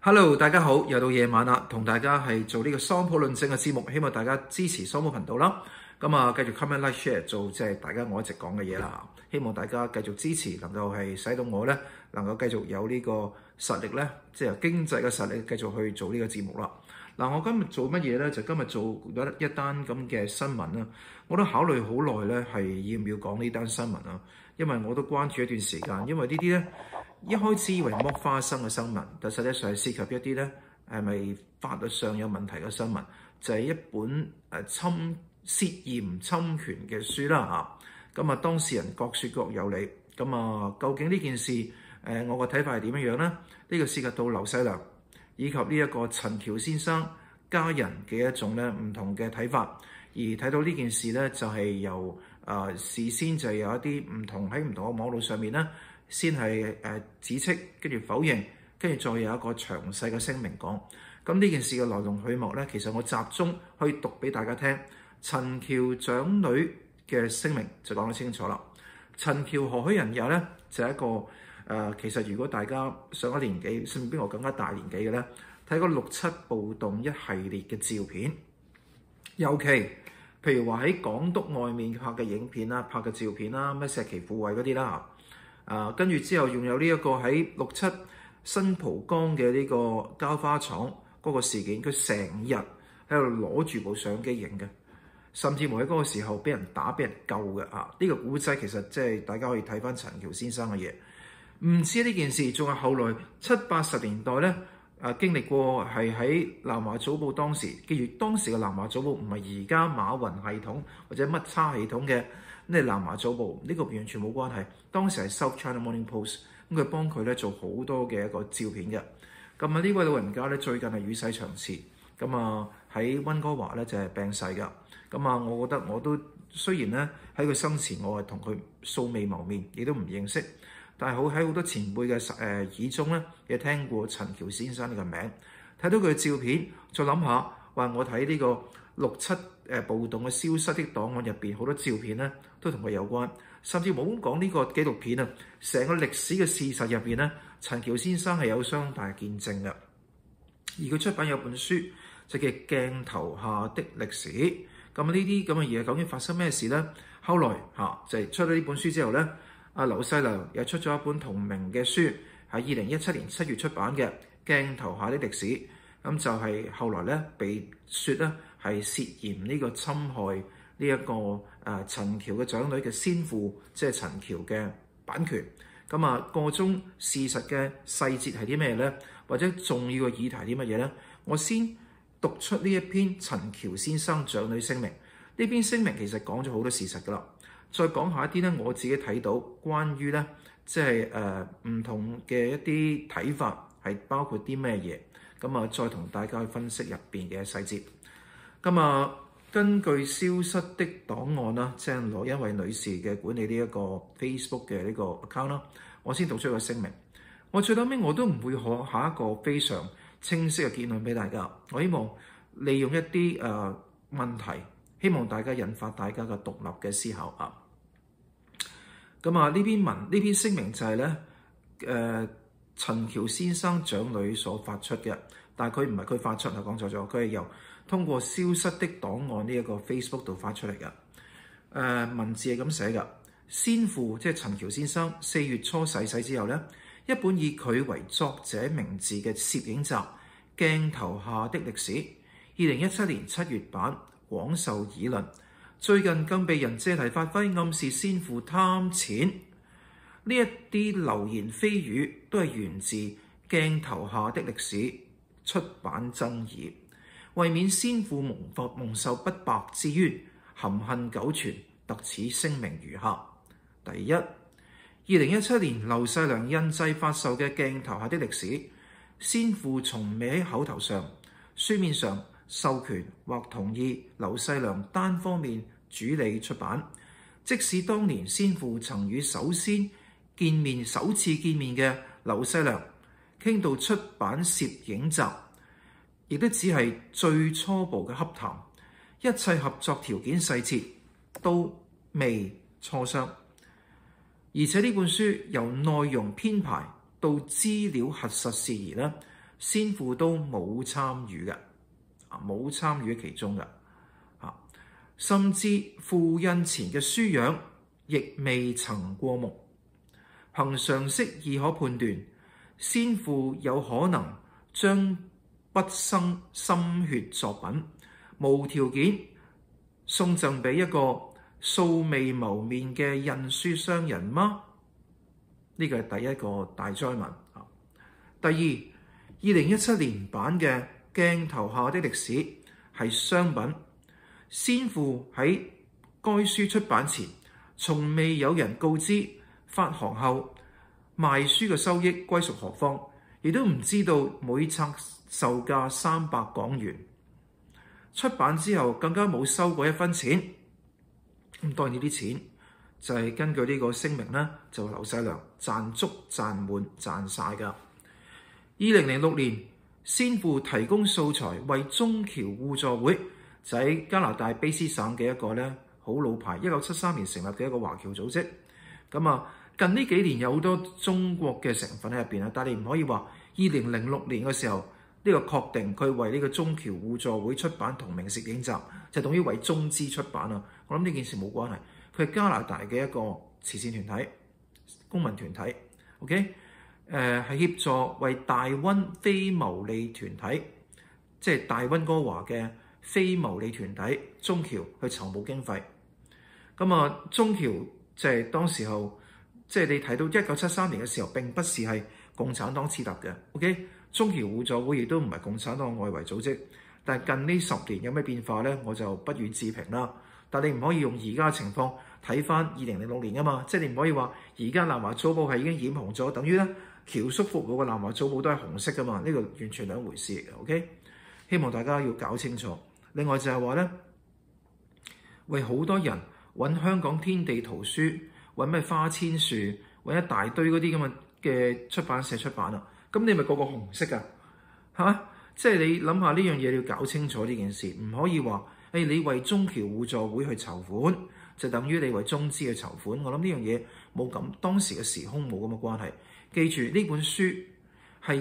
Hello，大家好，又到夜晚啦，同大家係做呢個桑普論證嘅節目，希望大家支持桑普頻道啦。咁啊，繼續 comment like share 做即係大家我一直講嘅嘢啦。希望大家繼續支持，能夠係使到我咧能夠繼續有呢個實力咧，即係經濟嘅實力，繼續去做呢個節目啦。嗱，我今日做乜嘢咧？就今日做一單咁嘅新聞啦。我都考慮好耐咧，係要唔要講呢單新聞啊？因為我都關注一段時間，因為呢啲咧一開始以為剝花生嘅新聞，但實際上係涉及一啲咧係咪法律上有問題嘅新聞，就係一本涉嫌侵權嘅書啦嚇。咁啊，當事人各說各有理。咁啊，究竟呢件事我個睇法係點樣樣咧？呢個涉及到劉細良以及呢一個陳橋先生家人嘅一種咧唔同嘅睇法，而睇到呢件事咧就係由事先就有一啲唔同喺唔同嘅網絡上面咧，先係指斥，跟住否認，跟住再有一個詳細嘅聲明講。咁呢件事嘅來龍去脈咧，其實我集中去讀俾大家聽。陳橋長女嘅聲明就講得清楚啦。陳橋何許人也咧，就係一個其實如果大家上一年紀，甚至比我更加大年紀嘅咧，睇過6·7暴動一系列嘅照片，尤其譬如話喺港督外面拍嘅影片啦、拍嘅照片啦、咩石岐富衛嗰啲啦，跟住之後仲有呢一個喺6·7新蒲崗嘅呢個膠花廠嗰個事件，佢成日喺度攞住部相機影嘅。甚至乎喺嗰個時候俾人打、俾人救嘅呢個古仔其實即係大家可以睇翻陳橋先生嘅嘢。唔知呢件事，仲有後來70、80年代咧經歷過係喺南華早報當時，記住當時嘅南華早報唔係而家馬雲系統或者乜叉系統嘅咩南華早報，呢個完全冇關係。當時係 South China Morning Post， 咁佢幫佢咧做好多嘅一個照片嘅。咁啊呢位老人家咧最近係與世長辭，咁啊喺溫哥華咧就係病逝㗎。咁啊，我覺得我都雖然咧喺佢生前我係同佢素未謀面，亦都唔認識，但係喺好多前輩嘅耳中咧，亦聽過陳橋先生呢個名，睇到佢嘅照片，再諗下話我睇呢個6·7暴動嘅消失的檔案入邊好多照片咧，都同佢有關，甚至冇講呢個紀錄片啊，成個歷史嘅事實入邊咧，陳橋先生係有相當大嘅見證嘅。而佢出版有本書就叫《鏡頭下的歷史》。咁呢啲咁嘅嘢究竟發生咩事咧？後來就係出咗呢本書之後咧，阿劉細良又出咗一本同名嘅書，喺2017年7月出版嘅《鏡頭下的歷史》。咁就係後來咧被説咧係涉嫌呢個侵害呢一個陳橋嘅長女嘅先父，即係陳橋嘅版權。咁啊，個中事實嘅細節係啲咩咧？或者重要嘅議題係啲乜嘢咧？我先讀出呢一篇陳橋先生長女聲明。呢篇聲明其實講咗好多事實㗎啦。再講下一啲咧，我自己睇到關於咧，即係唔同嘅一啲睇法係包括啲咩嘢。咁啊，再同大家去分析入邊嘅細節。咁啊，根據消失的檔案啦，即係羅恩惠女士嘅管理呢一個 Facebook 嘅呢個 account 啦，我先讀出個聲明。我最後尾我都唔會下一個非常清晰嘅結論俾大家。我希望利用一啲問題，希望大家引發大家嘅獨立嘅思考啊。咁啊，呢篇聲明就係咧陳橋先生長女所發出嘅，但係佢唔係佢發出啊，講錯咗，佢係由通過消失的檔案呢一個 Facebook 度發出嚟嘅。文字係咁寫嘅：先父即係陳橋先生4月初逝世之後咧，一本以佢為作者名字嘅攝影集《鏡頭下的歷史》2017年7月版廣受議論，最近更被人借題發揮，暗示先父貪錢。呢一啲流言蜚語都係源自《鏡頭下的歷史》出版爭議，為免先父蒙受不白之冤，含恨久存，特此聲明如下：第一，2017年劉細良印製發售嘅《鏡頭下的歷史》，先父從未喺口頭上、書面上授權或同意劉細良單方面主理出版，即使當年先父曾與首次見面嘅劉細良傾到出版攝影集，亦都只係最初步嘅洽談，一切合作條件細節都未磋商。而且呢本書由內容編排到資料核實事宜咧， 先父都冇參與嘅，冇參與喺其中嘅，甚至父孕前嘅輸養亦未曾過目。憑常識已可判斷，先父有可能將畢生心血作品無條件送贈俾一個素未謀面嘅印書商人嗎？呢個係第一個大哉問。第二，2017年版嘅《鏡頭下的歷史》係商品，先父喺該書出版前，從未有人告知發行後賣書嘅收益歸屬何方，亦都唔知道每冊售價300港元。出版之後更加冇收過1分錢。咁當然呢啲錢就係根據呢個聲明咧，就劉細良賺足賺滿賺晒㗎。2006年，先父提供素材為中僑互助會，就喺加拿大卑詩省嘅一個咧好老牌1973年成立嘅一個華僑組織。咁近呢幾年有好多中國嘅成分喺入邊啊，但係你唔可以話2006年嘅時候呢個確定佢為呢個中僑互助會出版同名攝影集，就等於為中資出版啊。我諗呢件事冇關係，佢係加拿大嘅一個慈善團體、公民團體。OK。係協助為大溫非牟利團體，即係大溫哥華嘅非牟利團體中僑去籌募經費。中僑即係當時候，即係你睇到1973年嘅時候，並不是係共產黨設立嘅。OK， 中僑互助會亦都唔係共產黨外圍組織。但係近呢10年有咩變化咧，我就不予置評啦。但你唔可以用而家嘅情況睇翻2006年啊嘛，即係你唔可以話而家南華早報係已經染紅咗，等於咧僑叔服務嘅南華早報都係紅色噶嘛，呢個完全兩回事嚟嘅。OK， 希望大家要搞清楚。另外就係話咧，為好多人揾香港天地圖書，揾咩花千樹，揾一大堆嗰啲咁嘅出版社出版啊，咁你咪個個紅色噶嚇？即係你諗下呢樣嘢，你要搞清楚呢件事，唔可以話你為中僑互助會去籌款，就等於你為中資去籌款。我諗呢樣嘢冇咁，當時嘅時空冇咁嘅關係。記住呢本書係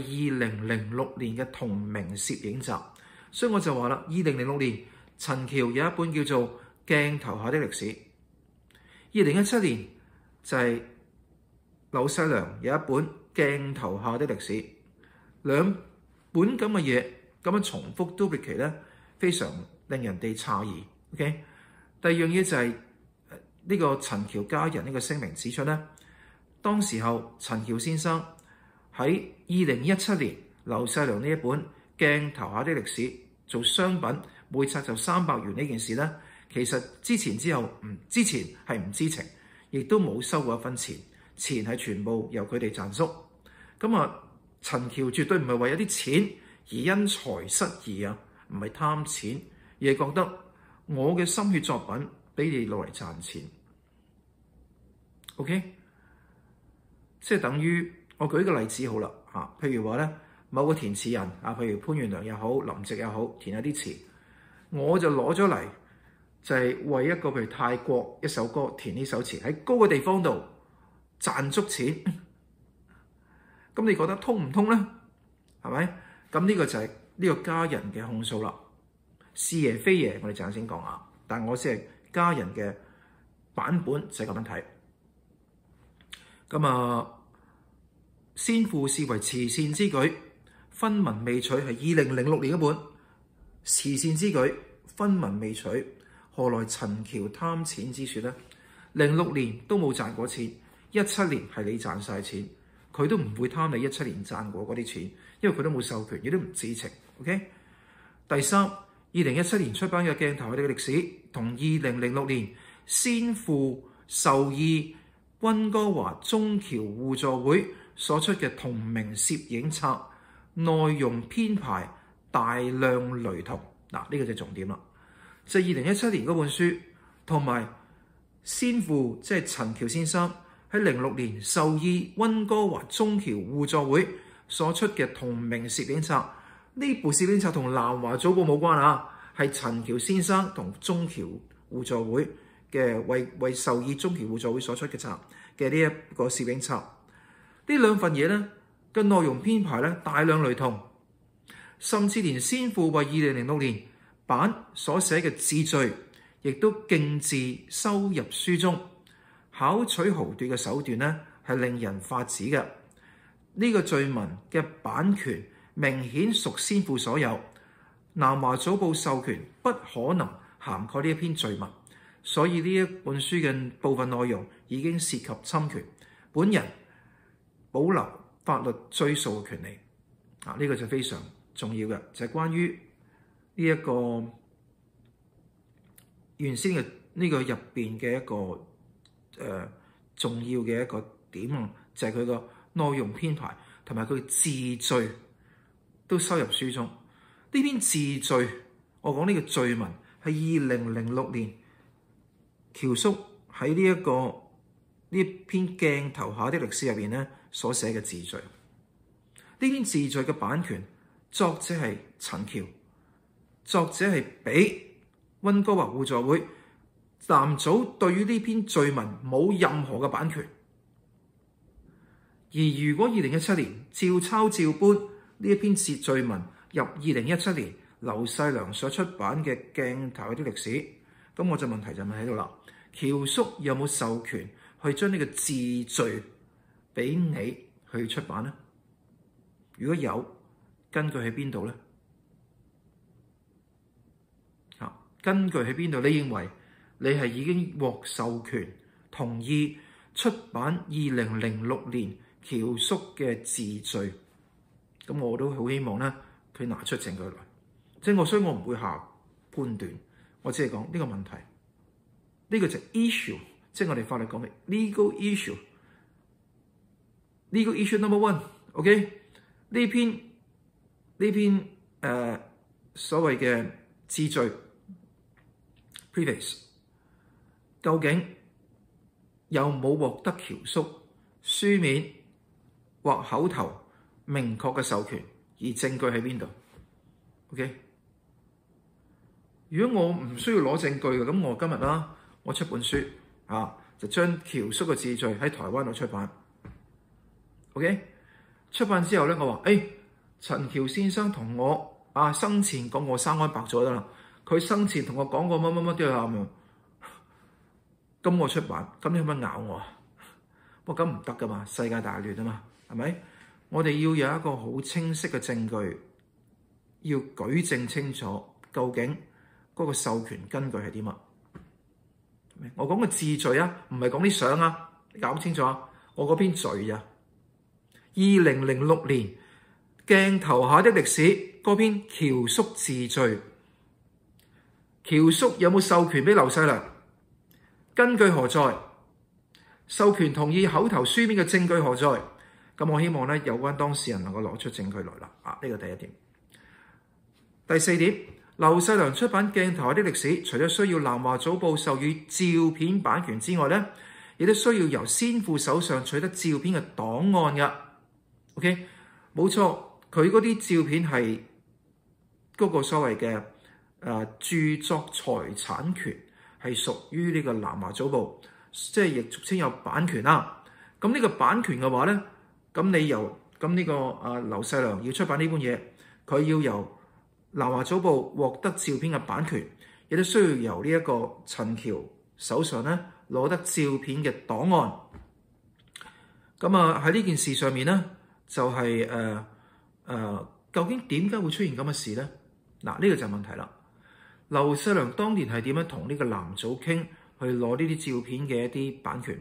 2006年嘅同名攝影集，所以我就話啦，2006年陳橋有一本叫做《鏡頭下的歷史》，2017年就係劉細良有一本《鏡頭下的歷史》，兩本咁嘅嘢咁樣重複 duplicate 咧，非常令人哋詫異。OK， 第二樣嘢就係呢個陳橋家人呢個聲明指出咧，當時候陳橋先生喺2017年劉細良呢一本《鏡頭下的歷史》做商品，每冊就300元呢件事咧，其實之前係唔知情，亦都冇收過1分錢，錢係全部由佢哋賺足。陳橋絕對唔係為一啲錢而因財失義啊，唔係貪錢，而係覺得我嘅心血作品俾你攞嚟賺錢。OK， 即係等於我舉個例子好啦嚇，譬如話咧，某個填詞人啊，譬如潘源良又好，林夕又好，填一啲詞，我就攞咗嚟就係為一個譬如泰國一首歌填呢首詞，喺高嘅地方度賺足錢。咁你覺得通唔通咧？係咪？咁呢個就係呢個家人嘅控訴啦。是爺非爺，我哋陣先講下。但我先係家人嘅版本就係咁樣睇。先父視為慈善之舉，分文未取，係2006年嗰本慈善之舉，分文未取，何來陳橋貪錢之説咧？06年都冇賺過錢，17年係你賺晒錢。佢都唔會貪你17年賺過嗰啲錢，因為佢都冇授權，亦都唔知情。OK， 第三，2017年出版嘅《鏡頭下的歷史》同2006年先父授意溫哥華中僑互助會所出嘅同名攝影冊，內容編排大量雷同。嗱，呢個就係重點啦。就2017年嗰本書同埋先父即係陳橋先生喺06年授意溫哥華中僑互助會所出嘅同名攝影冊，呢部攝影冊同南華早報冇關啊，係陳橋先生同中僑互助會嘅為授意中僑互助會所出嘅冊嘅呢一個攝影冊。呢兩份嘢咧嘅內容編排咧大量雷同， 甚至連先父為2006年版所寫嘅字序，亦都徑自收入書中。巧取豪奪嘅手段呢，係令人髮指嘅。呢個序文嘅版權明顯屬先父所有，南華早報授權不可能涵蓋呢一篇序文，所以呢一本書嘅部分內容已經涉及侵權。本人保留法律追訴嘅權利。呢個就非常重要嘅，就係關於呢一個原先嘅呢個入邊嘅一個重要嘅一個點啊，就係佢個內容編排同埋佢嘅字序都收入書中。呢篇字序，我講呢個序文係2006年喬叔喺呢篇鏡頭下的歷史入邊咧所寫嘅字序。呢篇字序嘅版權作者係陳橋，作者係俾溫哥華互助會。男組對於呢篇序文冇任何嘅版權，而如果2017年照抄照搬呢一篇序文入2017年劉細良所出版嘅鏡頭的歷史，咁我就問題就問喺度啦。喬叔有冇授權去將呢個字序俾你去出版呢？如果有，根據喺邊度呢？根據喺邊度？你認為你係已經獲授權同意出版2006年喬叔嘅字序？咁我都好希望咧，佢拿出證據來。所以我唔會下判斷，我只係講呢個問題。呢個就係 issue， 即係我哋法律講嘅 legal issue。legal issue number one，OK？呢篇所謂嘅字序 preface 究竟有冇獲得喬叔書面或口頭明確嘅授權，而證據喺邊度 ？OK？ 如果我唔需要攞證據嘅，咁我今日啦，我出本書就將喬叔嘅字序喺台灣度出版。OK？ 出版之後咧，我話陳喬先生同我生前講我生安白咗得啦，佢生前同我講過乜乜乜都有咁樣，咁我出版，咁你可唔可以咬我啊？咁唔得噶嘛，世界大亂啊嘛，係咪？我哋要有一個好清晰嘅證據，要舉證清楚，究竟嗰個授權根據係啲乜？我講嘅字序啊，唔係講啲相啊，你搞清楚啊！我嗰篇序啊，2006年鏡頭下的歷史嗰篇喬叔字序，喬叔有冇授權俾劉細良？根據何在？授權同意口頭書面嘅證據何在？咁我希望咧，有關當事人能夠攞出證據來啦。呢個第一點。第四點，劉細良出版鏡頭下的歷史，除咗需要南華早報授予照片版權之外咧，亦都需要由先父手上取得照片嘅檔案㗎。OK， 冇錯，佢嗰啲照片係嗰個所謂嘅著作財產權係屬於呢個南華早報，即係亦俗稱有版權啦。咁呢個版權嘅話咧，咁呢個劉細良要出版呢本嘢，佢要由南華早報獲得照片嘅版權，亦都需要由呢一個陳喬手上咧攞得照片嘅檔案。咁喺呢件事上面咧，就係究竟點解會出現咁嘅事咧？呢個就係問題啦。劉細良當年係點樣同呢個男組傾去攞呢啲照片嘅一啲版權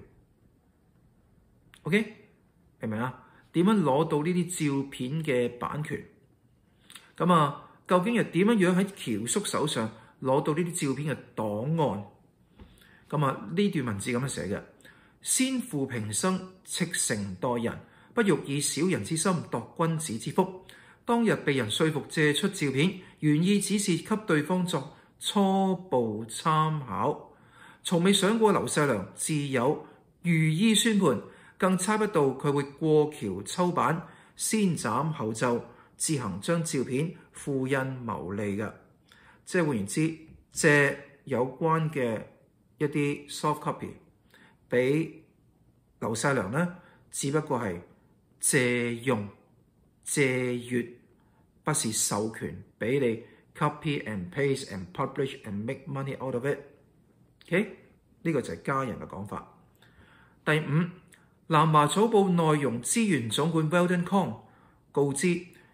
？OK， 明唔明啊？點樣攞到呢啲照片嘅版權？咁究竟係點樣喺喬叔手上攞到呢啲照片嘅檔案？咁呢段文字咁樣寫嘅：先父平生赤誠待人，不欲以小人之心度君子之腹。當日被人說服借出照片，原意只是給對方作初步參考，從未想過劉細良自有如意宣判，更猜不到佢會過橋抽板，先斬後奏，自行將照片複印牟利嘅。即係換言之，借有關嘅一啲 soft copy 俾劉細良咧，只不過係借用、借閲不是授權俾你 copy and paste and publish and make money out of it。OK， 呢個就係家人嘅講法。第五，南華早報內容資源總管 Weldon Kong 告知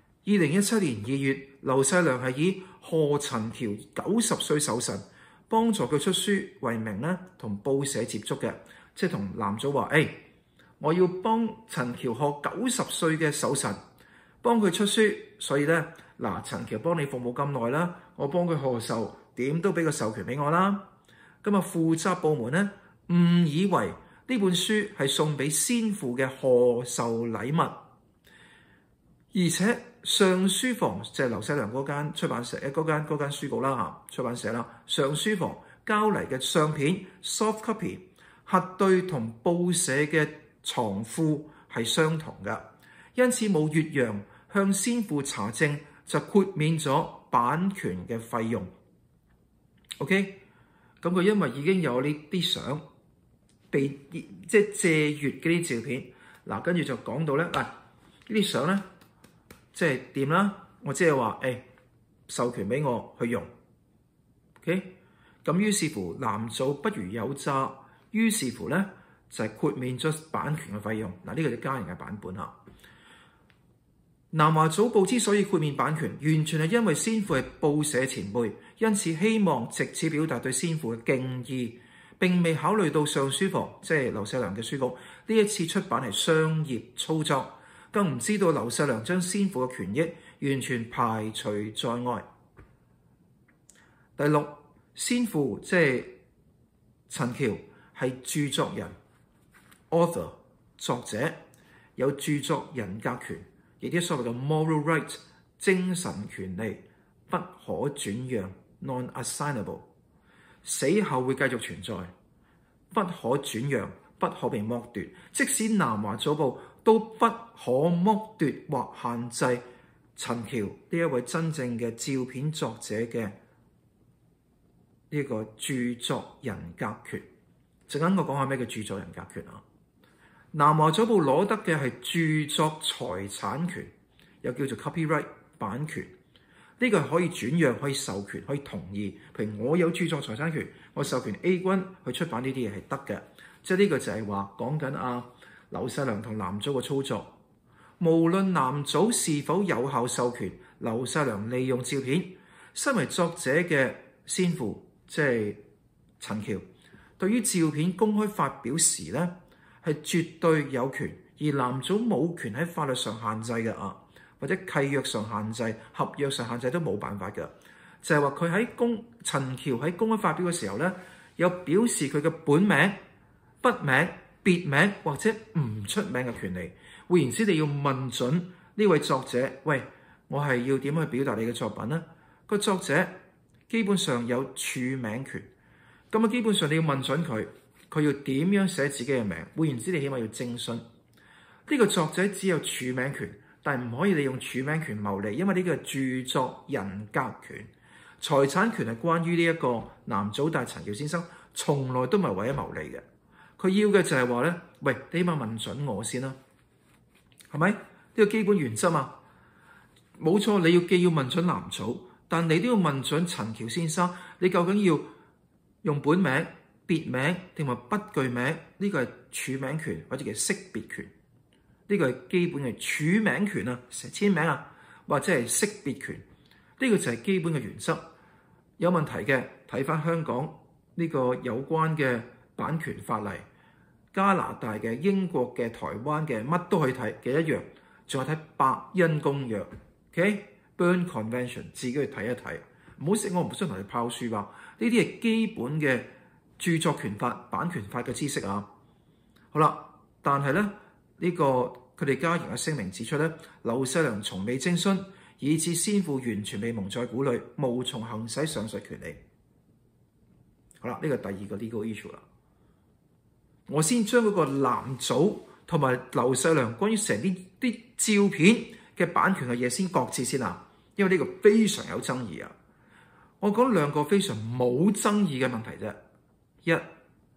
，2017年2月，劉細良係以賀陳橋90歲壽辰幫助佢出書為名咧，同報社接觸嘅，即係同南早話：我要幫陳橋賀90歲嘅壽辰，幫佢出書，所以咧嗱，陳橋幫你服務咁耐啦，我幫佢賀壽，點都俾個授權俾我啦。咁啊，負責部門咧誤以為呢本書係送俾先父嘅賀壽禮物，而且上書房就係劉細良嗰間出版社嗰間書局啦嚇，出版社啦，上書房交嚟嘅相片 soft copy 核對同報社嘅藏庫係相同嘅，因此冇越洋向先父查證就豁免咗版權嘅費用。OK， 咁佢因為已經有呢啲相被即係借閲嗰啲照片，嗱跟住就講到咧，呢啲相咧即係掂啦，我即係話授權俾我去用。OK， 咁於是乎南早不如有詐，於是乎咧就係豁免咗版權嘅費用。嗱，呢個係家人嘅版本嚇。南華早報之所以豁免版權，完全係因為先父係報社前輩，因此希望藉此表達對先父嘅敬意，並未考慮到上書房即係劉細良嘅書局呢一次出版係商業操作，更唔知道劉細良將先父嘅權益完全排除在外。第六，先父即係陳橋係著作人 author 作者，有著作人格權，亦啲所謂嘅 moral right 精神權利不可轉讓 non-assignable， 死後會繼續存在，不可轉讓，不可被剝奪。即使南華早報都不可剝奪或限制陳橋呢一位真正嘅照片作者嘅呢個著作人格權。陣間我講下咩叫著作人格權啊？南華早報攞得嘅係著作財產權，又叫做 copyright 版權。呢個係可以轉讓、可以授權、可以同意。譬如我有著作財產權，我授權 A 君去出版呢啲嘢係得嘅。即係呢個就係話講緊劉細良同南早嘅操作。無論南早是否有效授權，劉細良利用照片，身為作者嘅先父即係陳橋，對於照片公開發表時咧，係絕對有權，而南早冇權喺法律上限制嘅或者契約上限制、合約上限制都冇辦法嘅。就係話佢喺陳橋喺公開發表嘅時候咧，有表示佢嘅本名、筆名、別名或者唔出名嘅權利。換言之，你要問準呢位作者，喂，我係要點去表達你嘅作品呢？個作者基本上有署名權，咁基本上你要問準佢要點樣寫自己嘅名。換言之，你起碼要徵詢呢個作者只有署名權，但係唔可以利用署名權牟利，因為呢個係著作人格權。財產權係關於呢一個南早大陳橋先生，從來都唔係為咗牟利嘅。佢要嘅就係話咧，喂，你起碼問準我先啦，係咪？呢個基本原則啊，冇錯。你既要問準南早，但你都要問準陳橋先生，你究竟要用本名、別名定係不具名？呢個係署名權或者叫識別權。呢個係基本嘅署名權啊，簽名啊，或者係識別權。呢個就係基本嘅原則。有問題嘅睇返香港呢個有關嘅版權法例，加拿大嘅、英國嘅、台灣嘅，乜都可以睇嘅一樣。仲有睇伯恩公約 ，OK，Berne Convention， 自己去睇一睇。唔好食，我唔想同你拋書包。呢啲係基本嘅著作權法、版權法嘅知識啊。好啦，但係咧呢個佢哋家人嘅聲明指出咧，劉細良從未徵詢，以致先父完全被蒙在鼓裏，無從行使上述權利。好啦，呢個第二個 legal issue 啦。我先將嗰個南早同埋劉細良關於成啲照片嘅版權嘅嘢先擱置先啊，因為呢個非常有爭議啊。我講兩個非常冇爭議嘅問題啫。一，啱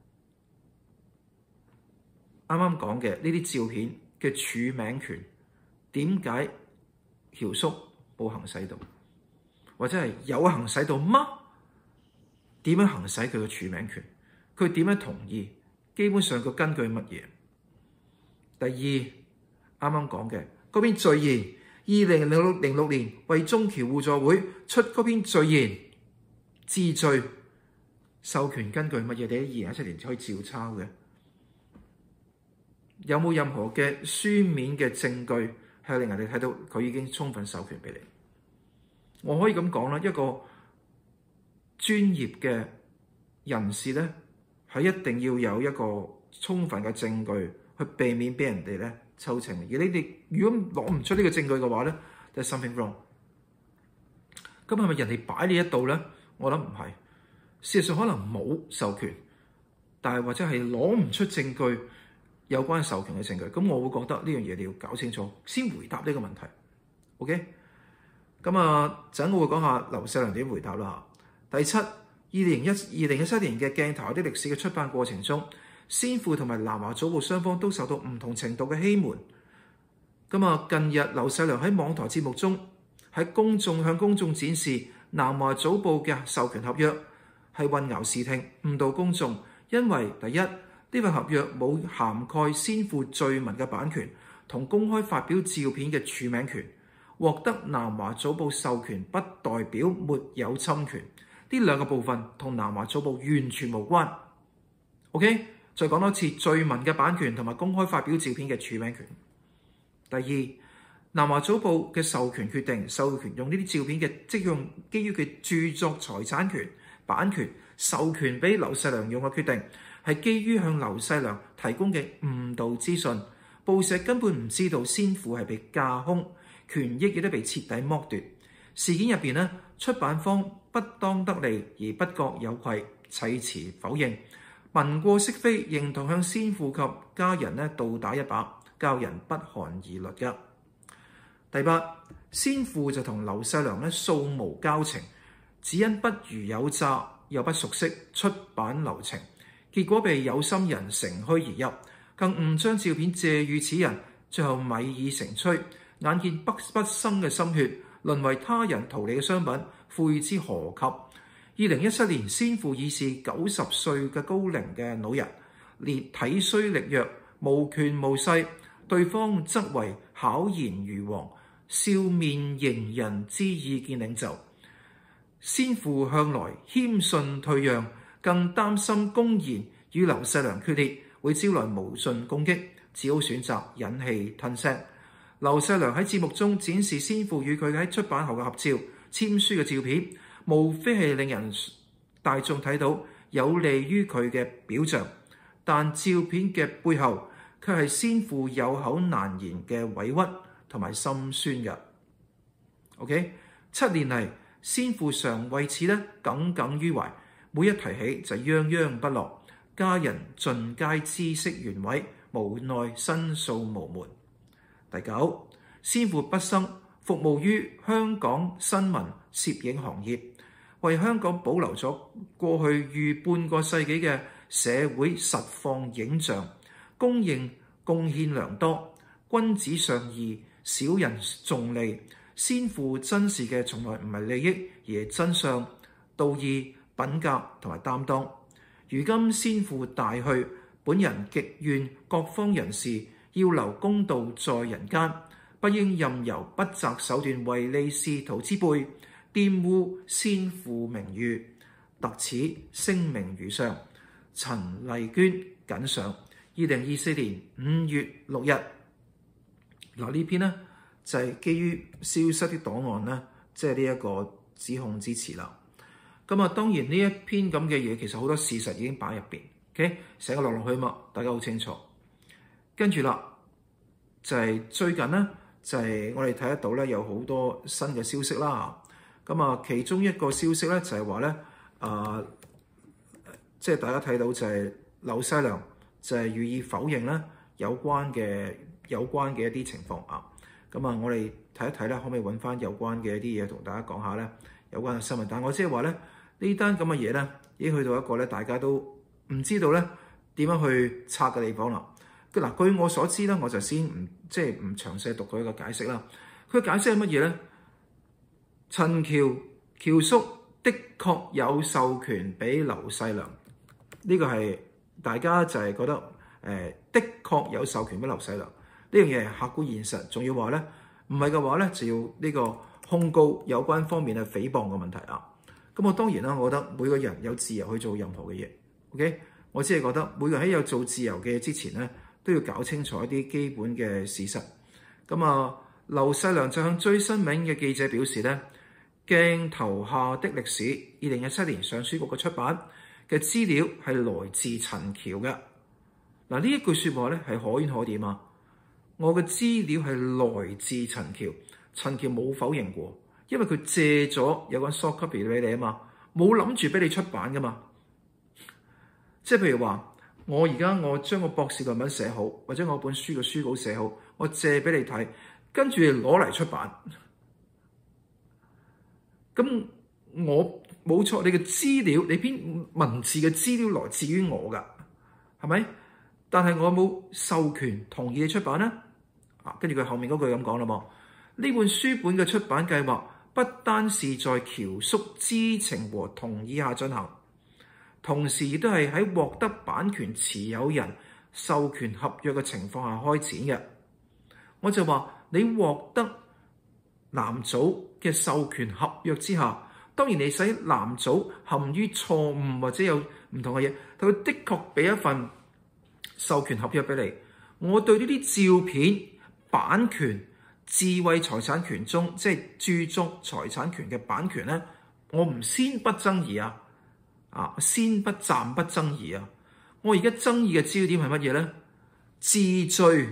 啱講嘅呢啲照片嘅署名權，點解喬叔冇行使到，或者係有行使到嗎？點樣行使佢嘅署名權？佢點樣同意？基本上佢根據乜嘢？第二，啱啱講嘅嗰篇序言，2006年為中僑互助會出嗰篇序言，治罪授權根據乜嘢？你喺2017年可以照抄嘅。有冇任何嘅書面嘅證據係令人哋睇到佢已經充分授權俾你？我可以咁講啦，一個專業嘅人士咧，係一定要有一個充分嘅證據去避免俾人哋咧抽秤。而你哋如果攞唔出呢個證據嘅話咧，就 something wrong。咁係咪人哋擺你一度咧？我諗唔係，事實上可能冇授權，但係或者係攞唔出證據。有關授權嘅證據，咁我會覺得呢樣嘢你要搞清楚，先回答呢個問題。OK， 咁陣我會講下劉細良點回答啦。第七，2017年嘅鏡頭有啲歷史嘅出版過程中，先父同埋南華早報雙方都受到唔同程度嘅欺瞞。近日劉細良喺網台節目中向公眾展示南華早報嘅授權合約，係混淆視聽，誤導公眾，因為第一，呢份合約冇涵蓋先父序文嘅版權同公開發表照片嘅署名權，獲得南華早報授權不代表沒有侵權，呢兩個部分同南華早報完全無關。OK， 再講多次，序文嘅版權同埋公開發表照片嘅署名權。第二，南華早報嘅授權決定，授權用呢啲照片嘅即用基於佢著作財產權版權授權俾劉細良用嘅決定，係基於向劉細良提供嘅誤導資訊，報社根本唔知道先父係被架空，權益亦都被徹底剝奪。事件入邊咧，出版方不當得利而不覺有愧，砌詞否認，文過飾非，認同向先父及家人咧倒打一把，教人不寒而栗嘅。第八，先父就同劉細良咧素無交情，只因不如有詐又不熟悉出版流程。結果被有心人乘虛而入，更誤將照片借予此人，最後米已成炊，眼見畢生嘅心血淪為他人圖利嘅商品，悔之何及？2017年，先父已是90歲嘅高齡嘅老人，連體衰力弱，無權無勢，對方則為巧言如簧、笑面迎人之意見領袖。先父向來謙遜退讓，更擔心公然與劉細良決裂會招來無盡攻擊，只好選擇忍氣吞聲。劉細良喺節目中展示先父與佢喺出版後嘅合照、簽書嘅照片，無非係令人大眾睇到有利於佢嘅表象，但照片嘅背後卻係先父有口難言嘅委屈同埋心酸嘅。OK， 7年嚟，先父常為此耿耿於懷，每一提起就泱泱不樂，家人盡皆知悉原委，無奈申訴無門。第九，先父畢生服務於香港新聞攝影行業，為香港保留咗過去逾半個世紀嘅社會實況影像，公認貢獻良多。君子尚義，小人重利。先父珍視嘅從來唔係利益，而係真相、道義、品格同埋擔當。如今先父大去，本人極願各方人士要留公道在人間，不應任由不擇手段唯利是圖之輩玷污先父名譽。特此聲明如上。陳麗娟謹上。2024年5月6日。呢篇呢，就係基於消失的檔案呢，即係呢一個指控之詞啦。當然呢一篇咁嘅嘢，其實好多事實已經擺入邊。OK， 寫個落去嘛，大家好清楚。跟住啦，就係最近呢，就係我哋睇得到咧，有好多新嘅消息啦。其中一個消息咧就係話咧，即係大家睇到就係劉細良就係予以否認咧有關嘅一啲情況啊。我哋睇一睇咧，可唔可以揾翻有關嘅一啲嘢同大家講下咧有關嘅新聞？但係我即係話咧，呢單咁嘅嘢咧已經去到一個咧大家都唔知道咧點樣去拆嘅地方啦。嗱，據我所知咧，我就先唔詳細讀佢一個解釋啦。佢解釋係乜嘢咧？ 陳橋叔的確有授權俾劉細良，呢個係大家就係覺得的確有授權俾劉細良，呢樣嘢係客觀現實。仲要話咧，唔係嘅話咧，就要呢個控告有關方面嘅誹謗嘅問題啊。咁我當然啦，我覺得每個人有自由去做任何嘅嘢。OK， 我只係覺得每個人喺有做自由嘅嘢之前咧，都要搞清楚一啲基本嘅事實。咁啊，劉細良就向追新聞嘅記者表示咧，鏡頭下的歷史2017年上書局嘅出版嘅資料係來自陳橋嘅。嗱，呢一句説話咧係可圈可點啊！我嘅資料係來自陳橋，陳橋冇否認過，因為佢借咗有個 soft copy 俾你啊嘛，冇諗住俾你出版噶嘛。即係譬如話，我將個博士論文寫好，或者我本書嘅書稿寫好，我借俾你睇，跟住攞嚟出版。咁我冇錯，你嘅資料，你篇文字嘅資料來自於我㗎，係咪？但係我冇授權同意你出版咧。跟住佢後面嗰句咁講啦噃，呢本書本嘅出版計劃不單是在橋叔知情和同意下進行，同時亦都係喺獲得版權持有人授權合約嘅情況下開展嘅。我就話你獲得藍組嘅授權合約之下，當然你使藍組陷於錯誤或者有唔同嘅嘢，但佢的確俾一份授權合約俾你。我對呢啲照片版權、智慧財產權中，即係著作財產權嘅版權咧，我唔先不爭議啊，先不暫不爭議啊。我而家爭議嘅焦點係乜嘢咧？自序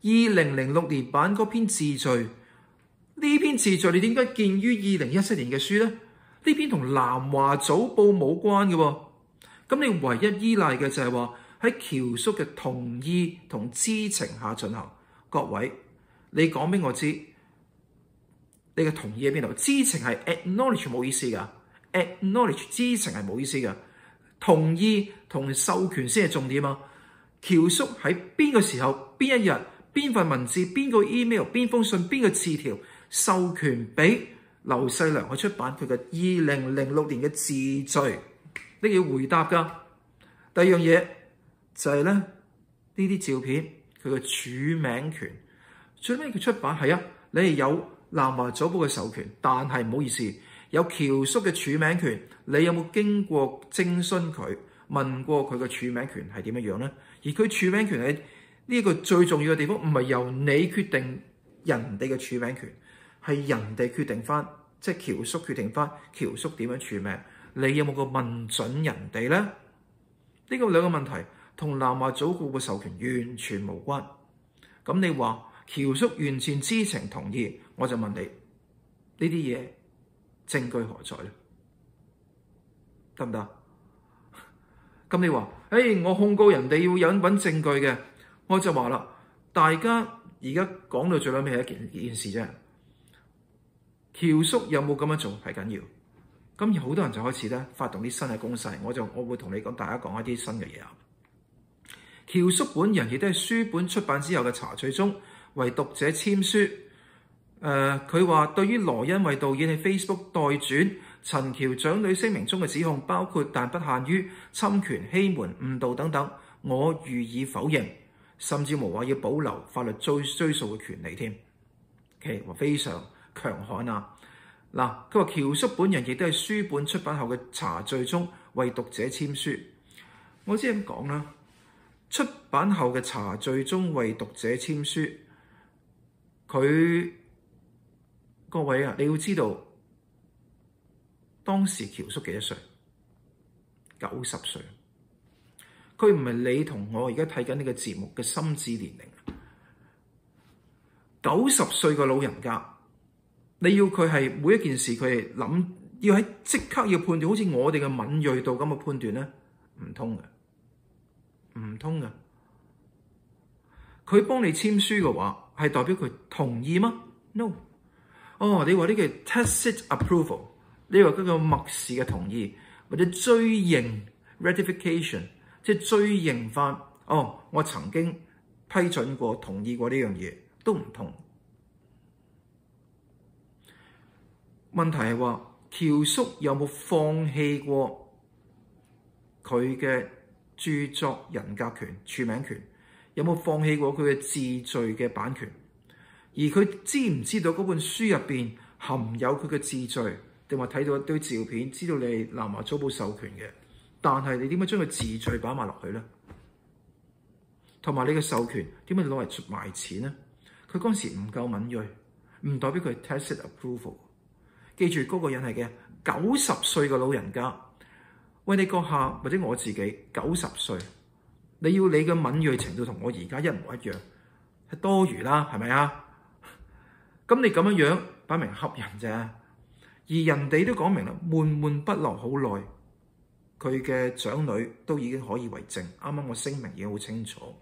2006年版嗰篇自序。呢篇自序你點解見於2017年嘅書咧？呢篇同南華早報冇關嘅喎，咁你唯一依賴嘅就係話喺橋叔嘅同意同知情下進行。各位，你講俾我知，你嘅同意喺邊度？知情係 acknowledge 冇意思㗎 ，acknowledge 知情係冇意思㗎，同意同授權先係重點啊！橋叔喺邊個時候、邊一日、邊份文字、邊個 email、邊封信、邊個字條授權俾劉細良去出版佢嘅2006年嘅自序？你要回答㗎。第二樣嘢就係咧，呢啲照片佢嘅署名權，最尾佢出版係啊，你係有南華早報嘅授權，但係唔好意思，有橋叔嘅署名權，你有冇經過徵詢佢，問過佢嘅署名權係點樣樣咧？而佢署名權喺呢個最重要嘅地方，唔係由你決定人哋嘅署名權，係人哋決定翻，即係橋叔決定翻橋叔點樣署名，你有冇個問準人哋咧？呢個兩個問題同南華早報嘅授權完全無關。咁你話橋叔完全知情同意，我就問你呢啲嘢證據何在咧？得唔得？咁你話，我控告人哋要揾證據嘅，我就話啦，大家而家講到最尾係一件事啫。橋叔有冇咁樣做係緊要？咁好多人就開始咧發動啲新嘅攻勢，我會同你講，大家講一啲新嘅嘢啊。橋叔本人亦都係書本出版之後嘅茶敘中為讀者簽書。佢話對於羅恩惠導演喺 Facebook 代轉陳橋長女聲明中嘅指控，包括但不限於侵權、欺瞞、誤導等等，我予以否認，甚至無話要保留法律追訴嘅權利添。OK， 非常強悍啊！嗱，佢話橋叔本人亦都係書本出版後嘅茶敘中為讀者簽書。我只係咁講啦，出版後嘅茶敘中為讀者簽書，各位啊，你要知道當時橋叔幾多歲？90歲。佢唔係你同我而家睇緊呢個節目嘅心智年齡。90歲嘅老人家。你要佢係每一件事佢係諗，要喺即刻要判斷，好似我哋嘅敏鋭度咁嘅判斷咧，唔通嘅。佢幫你簽書嘅話，係代表佢同意嗎 ？No。你話呢個 tacit approval， 你話嗰個默示嘅同意，或者追認 ratification， 即係追認翻，我曾經批准過、同意過呢樣嘢，都唔同。 問題係話喬叔有冇放棄過佢嘅著作人格權、署名權？有冇放棄過佢嘅自序嘅版權？而佢知唔知道嗰本書入邊含有佢嘅自序？定話睇到一堆照片，知道你係南華早報授權嘅，但係你點解將佢自序擺埋落去咧？同埋你嘅授權點解攞嚟出賣錢咧？佢嗰陣時唔夠敏鋭，唔代表佢係 tacit approval。記住嗰個人係嘅90歲嘅老人家。喂，你閣下或者我自己90歲，你要你嘅敏鋭程度同我而家一模一樣，係多餘啦，係咪啊？咁你咁樣擺明恰人啫。而人哋都講明啦，悶悶不樂好耐，佢嘅長女都已經可以為證。啱啱我聲明已經好清楚。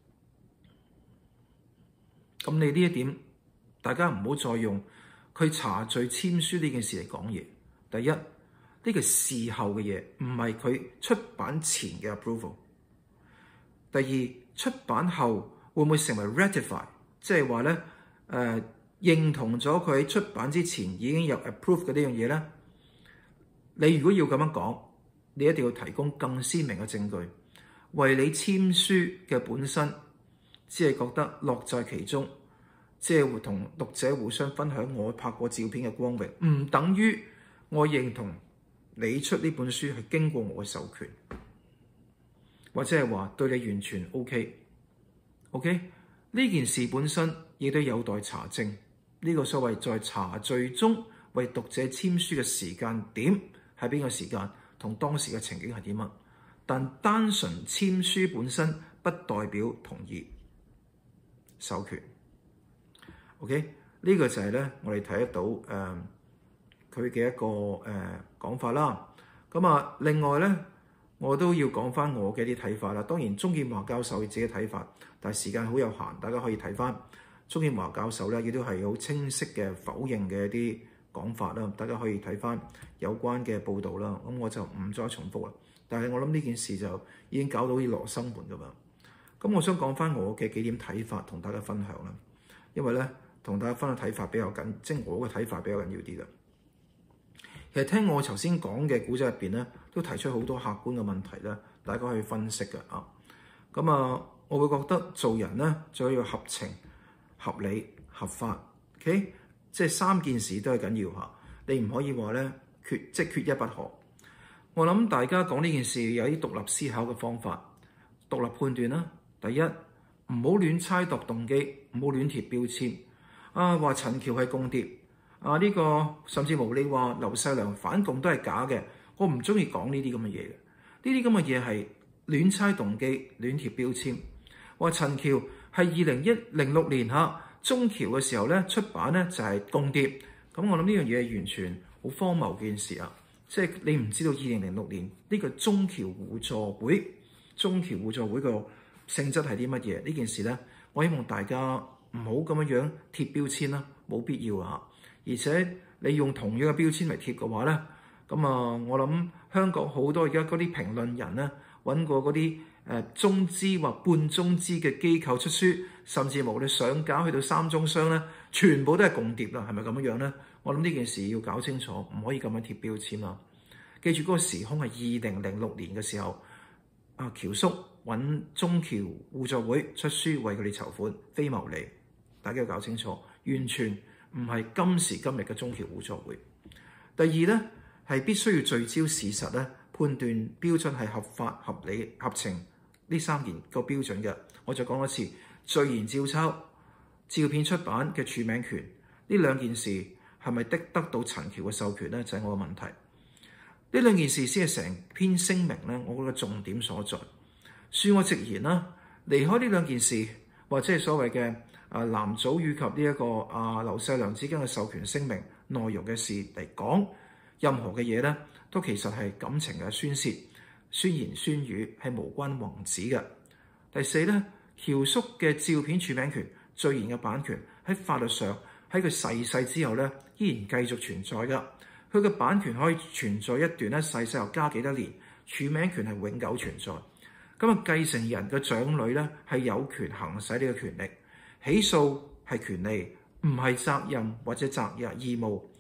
咁你呢一點，大家唔好再用佢查罪簽書呢件事嚟講嘢。第一，呢個事後嘅嘢，唔係佢出版前嘅 approval。第二，出版後會唔會成為 ratify， 即係話咧認同咗佢喺出版之前已經有 approve 嘅呢樣嘢咧？你如果要咁樣講，你一定要提供更鮮明嘅證據，為你簽書嘅本身只係覺得樂在其中，即係會同讀者互相分享我拍過照片嘅光榮，唔等於我認同你出呢本書係經過我嘅授權，或者係話對你完全 OK。呢件事本身亦都有待查證。呢個所謂在查罪中為讀者簽書嘅時間點係邊個時間，同當時嘅情景係點乜？但單純簽書本身不代表同意授權。OK， 呢個就係咧我哋睇得到佢嘅一個講法啦。咁啊，另外咧我都要講翻我嘅啲睇法啦。當然鍾劍華教授自己睇法，但係時間好有限，大家可以睇翻。鍾劍華教授咧，亦都係好清晰嘅否認嘅一啲講法啦，大家可以睇翻有關嘅報導啦。咁我就唔再重複啦。但係我諗呢件事就已經搞到好似羅生門咁樣。咁我想講翻我嘅幾點睇法同大家分享啦。因為咧同大家分享睇法比較緊，即係我嘅睇法比較緊要啲啦。其實聽我頭先講嘅古仔入邊咧，都提出好多客觀嘅問題咧，大家可以分析嘅啊。咁啊，我會覺得做人咧最要合情、合理、合法 ，OK， 即係三件事都係緊要嚇。你唔可以話咧缺一不可。我諗大家講呢件事有啲獨立思考嘅方法，獨立判斷啦。第一，唔好亂猜度動機，唔好亂貼標籤。話陳橋係共諜，呢個甚至無你話劉細良反共都係假嘅。我唔中意講呢啲咁嘅嘢嘅，呢啲咁嘅嘢係亂猜動機、亂貼標籤。話陳橋係2006年中橋嘅時候咧出版咧就係共諜，咁我諗呢樣嘢係完全好荒謬嘅件事啊！即係你唔知道2006年呢個中橋互助會個性質係啲乜嘢？呢件事咧，我希望大家唔好咁樣貼標籤啦，冇必要啊！而且你用同樣嘅標籤嚟貼嘅話咧，咁我諗香港好多而家嗰啲評論人咧揾過嗰啲中資或半中資嘅機構出書，甚至無你上架去到3中商咧，全部都係共諜啦，係咪咁樣咧？我諗呢件事要搞清楚，唔可以咁樣貼標籤啦。記住嗰個時空係2006年嘅時候，喬叔揾中橋互助會出書為佢哋籌款，非牟利，大家要搞清楚，完全唔係今時今日嘅中橋互助會。第二咧係必須要聚焦事實咧，判斷標準係合法、合理、合情呢3件個標準嘅。我再講一次，序言照抄、照片出版嘅署名權呢2件事係咪得到陳橋嘅授權咧？就係我嘅問題。呢2件事先係成篇聲明咧，我覺得重點所在。恕我直言啦，離開呢2件事或者係所謂嘅藍組以及呢一個劉細良之間嘅授權聲明內容嘅事嚟講，任何嘅嘢咧都其實係感情嘅宣泄、宣言宣語，係無關宏旨嘅。第四咧，喬叔嘅照片署名權、序言嘅版權喺法律上喺佢逝世之後咧依然繼續存在㗎。佢嘅版權可以存在一段咧，逝世又加幾多年，署名權係永久存在。咁繼承人嘅長女咧係有權行使呢個權力，起訴係權利，唔係責任或者義務。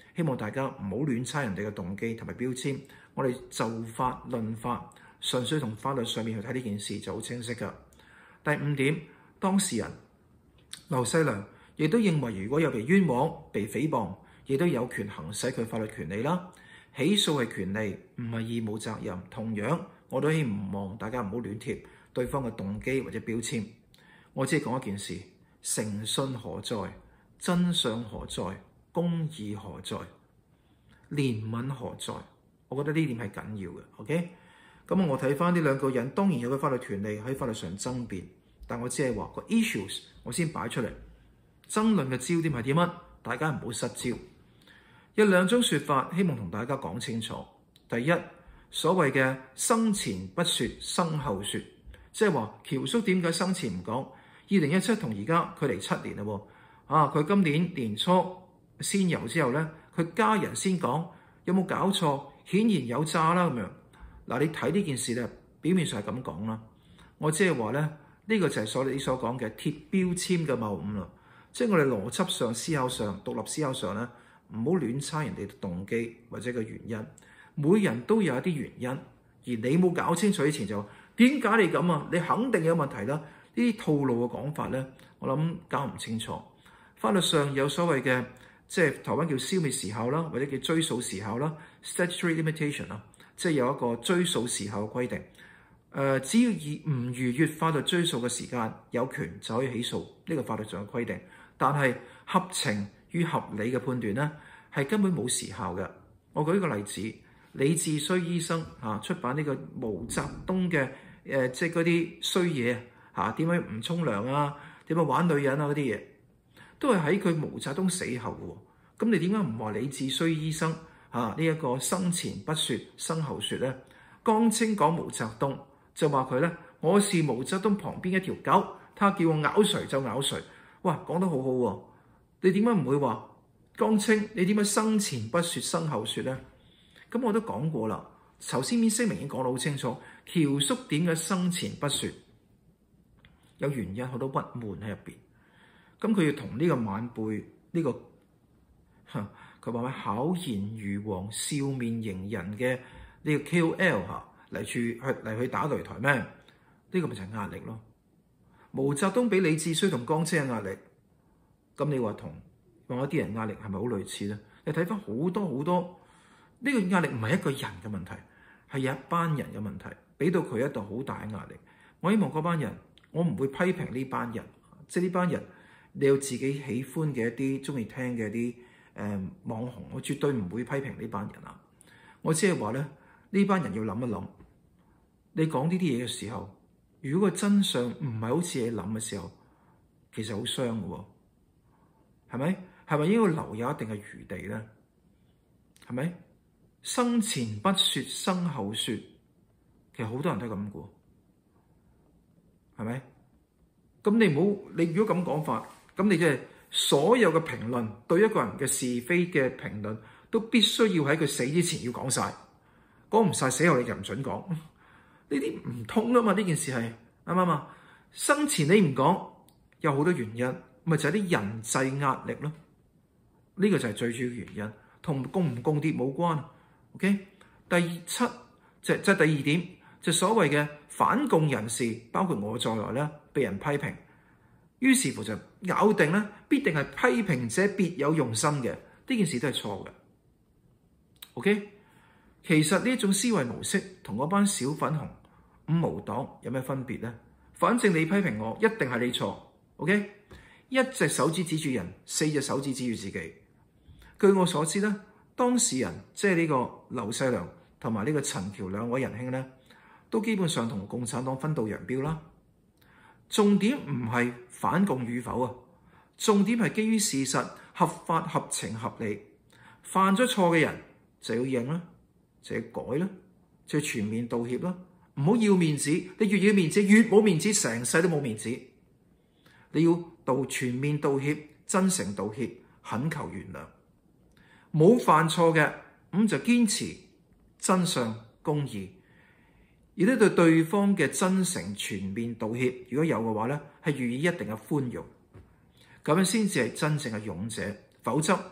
希望大家唔好亂猜人哋嘅動機同埋標籤。我哋就法論法，純粹同法律上面去睇呢件事就好清晰㗎。第5點，當事人劉細良亦都認為，如果有被冤枉、被誹謗，亦都有權行使佢法律權利啦。起訴係權利，唔係義務責任。同樣，我都希望大家唔好亂貼對方嘅動機或者標籤。我只係講一件事：誠信何在？真相何在？公義何在？憐憫何在？我覺得呢點係緊要嘅。OK， 咁我睇翻呢兩個人，當然有個法律權利喺法律上爭辯，但我只係話個 issues 我先擺出嚟，爭論嘅焦點係點乜？大家唔好失焦。有2種說法，希望同大家講清楚。第一，所謂嘅生前不說，生後說，即係話僑叔點解生前唔講？2017同而家距離7年啦喎。佢今年年初仙遊之後咧，佢家人先講，有冇搞錯？顯然有詐啦咁樣。嗱，你睇呢件事咧，表面上係咁講啦。我即係話咧，呢個就係你所講嘅貼標籤嘅謬誤啦。即係我哋邏輯上、思考上、獨立思考上咧，唔好亂猜人哋嘅動機或者個原因。每人都有一啲原因，而你冇搞清楚之前就點解你咁啊？你肯定有問題啦。呢啲套路嘅講法咧，我諗搞唔清楚。法律上有所謂嘅，即係台灣叫消滅時效啦，或者叫追訴時效啦 （statutory limitation） 啦，即係有一個追訴時效嘅規定。只要唔逾越法律追訴嘅時間，有權就可以起訴，呢個法律上嘅規定。但係合情與合理嘅判斷咧，係根本冇時效嘅。我舉一個例子，李志綏醫生出版呢個毛澤東嘅即係嗰啲衰嘢點樣唔沖涼啊，點樣玩女人啊嗰啲嘢。都係喺佢毛澤東死後嘅喎，咁你點解唔話李志綏醫生呢一個生前不說，生後說咧？江青講毛澤東就話佢咧，我是毛澤東旁邊一條狗，他叫我咬誰就咬誰。哇，講得好好喎！你點解唔會話江青？你點解生前不說，生後說咧？咁我都講過啦，頭先篇聲明已經講得好清楚，僑叔點解生前不說？有原因，好多鬱悶喺入邊。咁佢要同呢個晚輩呢個佢話咩巧言如簧、笑面迎人嘅呢個 KOL 嚟去打擂台咩？呢個咪就係壓力咯。毛澤東俾李志綏同江青嘅壓力，咁你話同一啲人壓力係咪好類似咧？你睇翻好多呢個壓力唔係一個人嘅問題，係有一班人嘅問題，俾到佢一度好大嘅壓力。我希望嗰班人，我唔會批評呢班人，即係呢班人。你有自己喜歡嘅一啲中意聽嘅一啲網紅，我絕對唔會批評呢班人啊！我只係話咧，呢班人要諗一諗，你講呢啲嘢嘅時候，如果個真相唔係好似你諗嘅時候，其實好傷嘅喎，係咪？係咪應該留有一定嘅餘地咧？係咪？生前不說，生後說，其實好多人都係咁嘅，係咪？咁你如果咁講法，咁你即係所有嘅評論對一個人嘅是非嘅評論，都必須要喺佢死之前要講晒，講唔晒死後你就唔准講，呢啲唔通啊嘛？呢件事係啱唔啱啊？生前你唔講，有好多原因，咪就係啲人際壓力咯。呢個就係最主要原因，同共唔共諜冇關。OK， 第7就係第2點，就所謂嘅反共人士，包括我在內咧，被人批評，於是乎就咬定咧，必定係批評者別有用心嘅，呢件事都係錯嘅。OK， 其實呢一種思維模式同嗰班小粉紅五毛黨有咩分別咧？反正你批評我，一定係你錯。OK， 一隻手指指住人，4隻手指指住自己。據我所知咧，當事人即係呢個劉細良同埋呢個陳橋兩位仁兄咧，都基本上同共產黨分道揚鑣啦。重點唔係反共與否啊，重點係基於事實，合法、合情、合理。犯咗錯嘅人就要認啦，就要改啦，就要全面道歉啦。唔好要面子，你越要面子越冇面子，成世都冇面子。你要全面道歉，真誠道歉，懇求原諒。冇犯錯嘅咁就堅持真相公義，而都對對方嘅真誠全面道歉。如果有嘅話咧，係予以一定嘅寬容，咁樣先至係真正嘅勇者。否則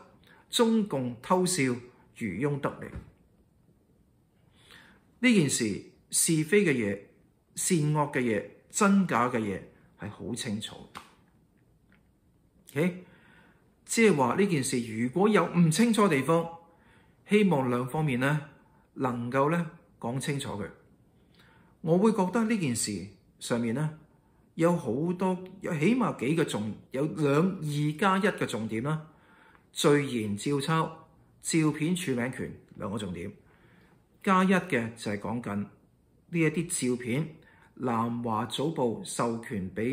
中共偷笑，漁翁得利。呢件事是非嘅嘢、善惡嘅嘢、真假嘅嘢係好清楚。OK， 即係話呢件事如果有唔清楚嘅地方，希望兩方面咧能夠咧講清楚佢。我會覺得呢件事上面咧有好多，有起碼幾個有2+1嘅重點啦。序言照抄、照片署名權兩個重點。加一嘅就係講緊呢一啲照片，南華早報授權俾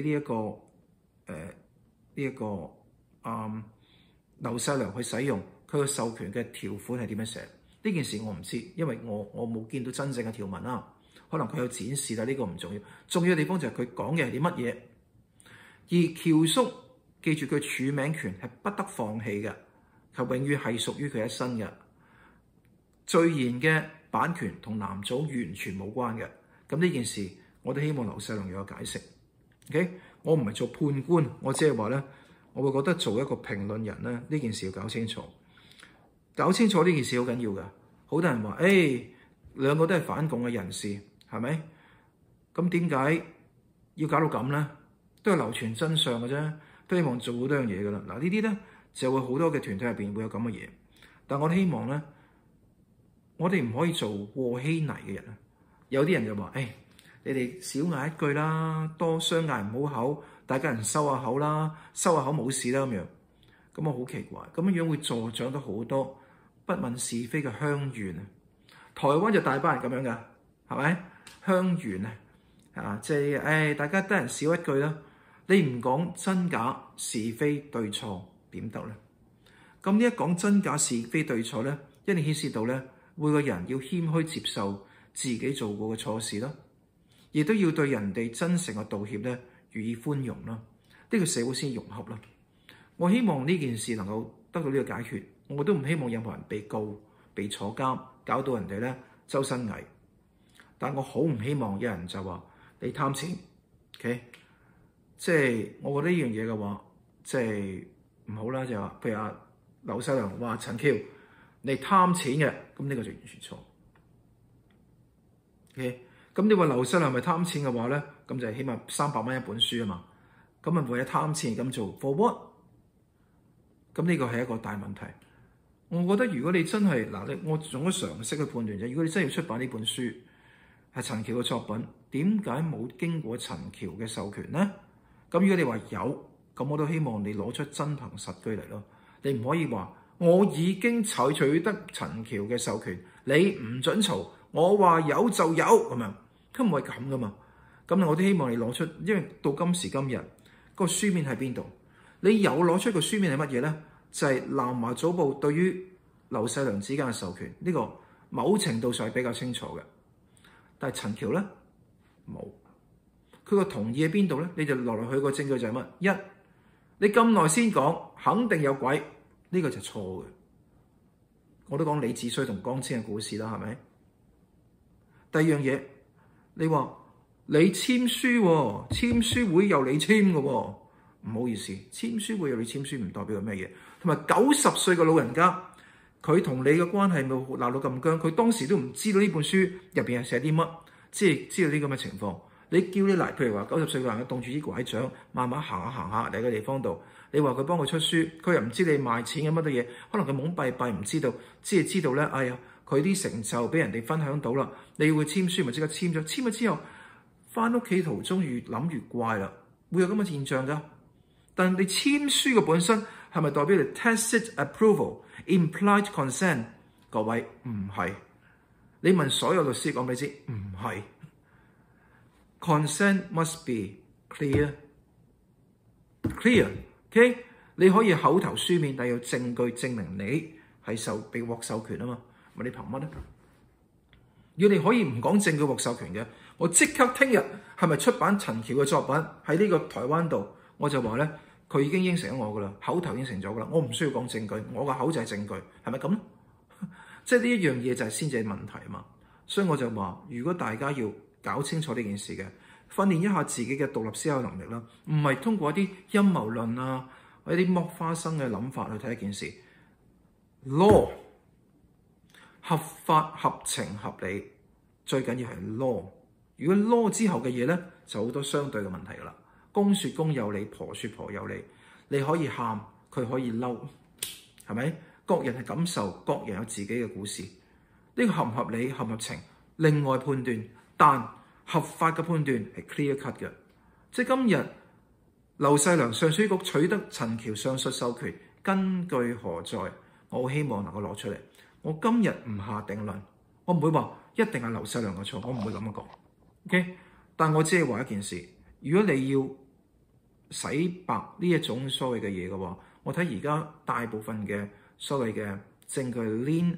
劉細良去使用，佢個授權嘅條款係點樣寫？呢件事我唔知，因為我冇見到真正嘅條文啦。可能佢有展示，但呢個唔重要。重要嘅地方就係佢講嘅係啲乜嘢。而僑叔記住，佢署名權係不得放棄嘅，係永遠係屬於佢一生嘅。序言嘅版權同南早完全冇關嘅。咁呢件事我都希望劉細良有個解釋。OK， 我唔係做判官，我只係話咧，我會覺得做一個評論人咧，呢件事要搞清楚。搞清楚呢件事好緊要㗎。好多人話，兩個都係反共嘅人士，係咪？咁點解要搞到咁咧？都係流傳真相嘅啫，都希望做好多樣嘢㗎啦。嗱，呢啲咧就會好多嘅團體入邊會有咁嘅嘢，但我哋希望咧，我哋唔可以做和稀泥嘅人啊！有啲人就話，你哋少嗌一句啦，多相嗌唔好口，大家人收下口啦，收下口冇事啦咁樣。咁我好奇怪，咁樣會助長到好多不問是非嘅鄉願啊！台灣就大班人咁樣㗎，係咪？鄉願啊，即係大家得人少一句啦。你唔講真假是非對錯點得咧？咁呢一講真假是非對錯咧，一定顯示到咧，每個人要謙虛接受自己做過嘅錯事啦，亦都要對人哋真誠嘅道歉咧，予以寬容啦。呢個社會先融合啦。我希望呢件事能夠得到呢個解決，我都唔希望任何人被告、被坐監，搞到人哋咧周身蟻。但我好唔希望有人就話你貪錢 ，OK？ 即係我覺得呢樣嘢嘅話，即係唔好啦。就話譬如劉細良話陳橋你貪錢嘅，咁呢個就完全錯。OK？ 咁你話劉細良係咪貪錢嘅話咧，咁就係起碼300蚊一本書啊嘛。咁咪為咗貪錢咁做 for what？ 咁呢個係一個大問題。我覺得如果你真係我用咗常識去判斷啫。如果你真係要出版呢本書係陳橋嘅作品，點解冇經過陳橋嘅授權咧？咁如果你話有，咁我都希望你攞出真憑實據嚟咯。你唔可以話我已經採取得陳橋嘅授權，你唔准嘈，我話有就有咁樣，佢唔係咁噶嘛。咁我都希望你攞出，因為到今時今日個書面喺邊度？你有攞出個書面係乜嘢咧？就係南華早報對於劉細良之間嘅授權，呢個某程度上係比較清楚嘅。但係陳橋咧冇，佢個同意喺邊度咧？你就落去個證據就係乜？一，你咁耐先講，肯定有鬼，呢個就係錯嘅。我都講李子衰同江青嘅故事啦，係咪？第二樣嘢，你話你簽書喎，簽書會有你簽嘅喎。唔好意思，簽書會有你簽書唔代表係咩嘢。同埋90歲嘅老人家，佢同你嘅關係冇鬧到咁僵，佢當時都唔知道呢本書入邊係寫啲乜，即係知道呢咁嘅情況。你叫你嚟，譬如話90歲嘅人家棟住啲拐杖，慢慢行下嚟嘅地方度，你話佢幫佢出書，佢又唔知你賣錢嘅乜嘢嘢，可能佢懵閉閉唔知道，只係知道咧，佢啲成就俾人哋分享到啦，你會簽書咪即刻簽咗，簽咗之後翻屋企途中越諗越怪啦，會有咁嘅現象㗎。但你簽書嘅本身係咪代表你 tacit approval、implied consent？ 各位唔係，你問所有律師講俾你知，唔係。Consent must be clear，OK？ 你可以口頭書面，但要證據證明你係被獲授權啊嘛。問你憑乜咧？如果你可以唔講證據獲授權嘅，我即刻聽日係咪出版陳橋嘅作品喺呢個台灣度？我就話咧，佢已經應承咗我噶啦，口頭應承咗噶啦，我唔需要講證據，我個口就係證據，係咪咁咧？即係呢一樣嘢就係先至係問題啊嘛。所以我就話，如果大家要搞清楚呢件事嘅，訓練一下自己嘅獨立思考能力啦，唔係通過一啲陰謀論啊，或者啲剝花生嘅諗法去睇一件事。 law， 合法、合情、合理，最緊要係 law。如果 law 之後嘅嘢咧，就好多相對嘅問題噶啦。公説公有理，婆説婆有理。你可以喊，佢可以嬲，係咪？各人係感受，各人有自己嘅故事。呢個合唔合理、合唔合情，另外判斷。但合法嘅判斷係 clear cut 嘅。即係今日劉細良上水局取得陳橋上述授權，根據何在？我好希望能夠攞出嚟。我今日唔下定論，我唔會話一定係劉細良嘅錯，我唔會咁樣講。OK， 但我只係話一件事：如果你要洗白呢一種所謂嘅嘢嘅話，我睇而家大部分嘅所謂嘅證據 lean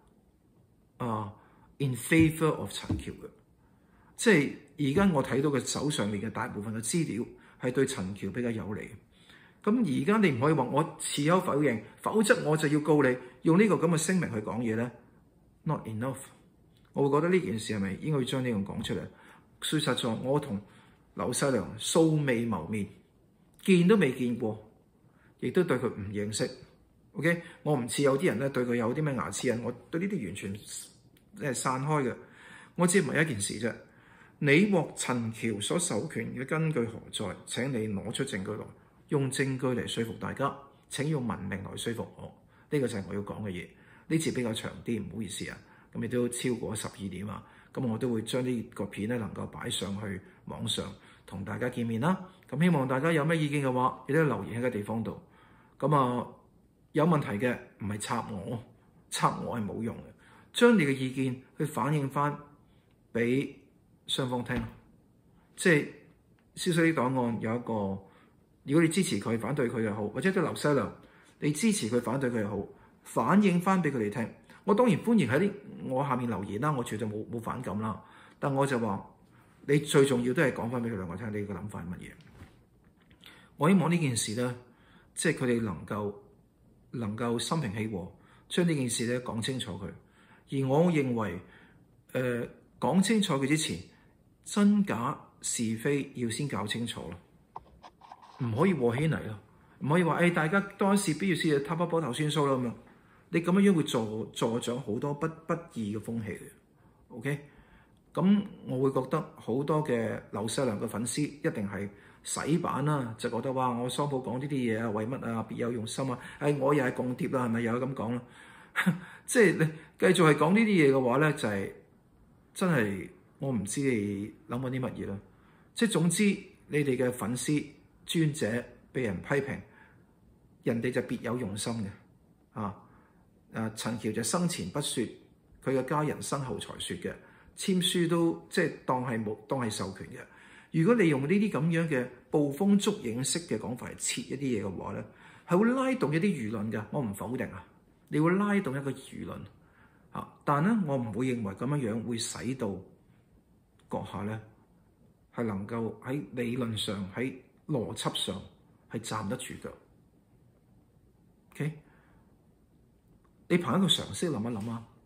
in favor of 陳橋嘅，即係而家我睇到嘅手上面嘅大部分嘅資料係對陳橋比較有利。咁而家你唔可以話我持有否認，否則我就要告你，用呢個咁嘅聲明去講嘢咧 ，not enough。我會覺得呢件事係咪應該要將呢樣講出嚟？說實在，我同劉細良素未謀面，見都未見過，亦都對佢唔認識。OK， 我唔似有啲人咧對佢有啲咩牙齒印，我對呢啲完全散開嘅。我只係問一件事啫，你獲陳橋所授權嘅根據何在？請你攞出證據來，用證據嚟說服大家。請用文明來說服我。呢個就係我要講嘅嘢。呢次比較長啲，唔好意思啊。咁亦都超過12點啊。咁我都會將呢個片咧能夠擺上去網上同大家見面啦。咁希望大家有咩意見嘅話，亦都留言喺個地方度。咁有問題嘅唔係插我係冇用嘅。將你嘅意見去反映翻俾雙方聽。即係消息檔案有一個，如果你支持佢、反對佢又好，或者對劉細良你支持佢、反對佢又好，反映翻俾佢哋聽。我當然歡迎喺我下面留言啦，我絕對冇反感啦。但我就話你最重要都係講翻俾佢兩個聽，你嘅諗法係乜嘢？我希望呢件事咧，即係佢哋能夠心平氣和，將呢件事咧講清楚佢。而我認為講清楚佢之前，真假是非要先搞清楚咯，唔可以和起嚟咯，唔可以話大家當時必要時就攤波波頭算數啦咁樣。你咁樣會助長好多不義嘅風氣嘅。OK， 咁我會覺得好多嘅劉細良嘅粉絲一定係洗版啦，就覺得哇，我桑普講呢啲嘢啊，為乜啊？別有用心啊！我又係共諜啦，係咪又係咁講啦？即係你繼續係講呢啲嘢嘅話咧，就係真係我唔知你諗緊啲乜嘢啦。即係總之，你哋嘅粉絲專者被人批評，人哋就別有用心嘅啊！陳橋就生前不說，佢嘅家人身後才說嘅，簽書都即係當係授權嘅。如果你用呢啲咁樣嘅捕風捉影式嘅講法嚟切一啲嘢嘅話咧，係會拉動一啲輿論嘅。我唔否定啊，你會拉動一個輿論啊，但係咧我唔會認為咁樣樣會使到閣下咧係能夠喺理論上、喺邏輯上係站得住腳。OK。你憑一個常識諗一諗啊，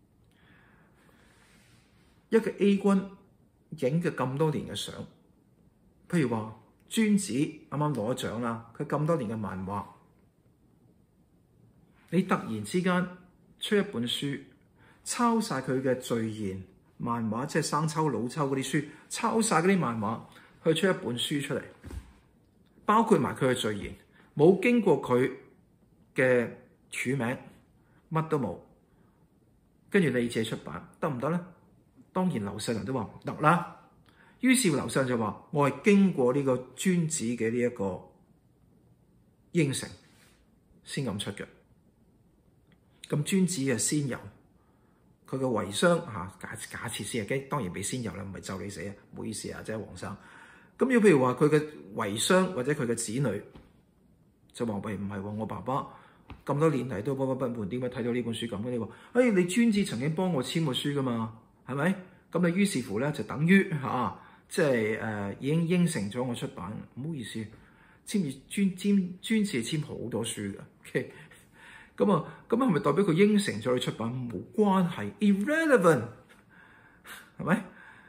一個 A 君影嘅咁多年嘅相，譬如話尊子啱啱攞獎啦，佢咁多年嘅漫畫，你突然之間出一本書，抄晒佢嘅序言漫畫，即係生抽老抽嗰啲書，抄晒嗰啲漫畫去出一本書出嚟，包括埋佢嘅序言，冇經過佢嘅署名。乜都冇，跟住你自己出版得唔得咧？當然劉細良都話唔得啦。於是劉細良就話：我係經過呢個尊子嘅呢一個應承先咁出嘅。咁尊子嘅仙遊，佢嘅遺孀假設先啊，當然俾仙遊啦，唔係咒你死啊！唔好意思啊，即係黃生。咁要譬如話佢嘅遺孀或者佢嘅子女，就話喂，唔係喎，我爸爸。咁多年嚟都不滿，點解睇到呢本書咁嘅？你話，你尊子曾經幫我簽過書噶嘛？係咪？咁你於是乎咧就等於即係已經應承咗我出版。唔好意思，尊子係簽好多書嘅。OK， 咁係咪代表佢應承咗你出版？冇關係 ，irrelevant， 係咪？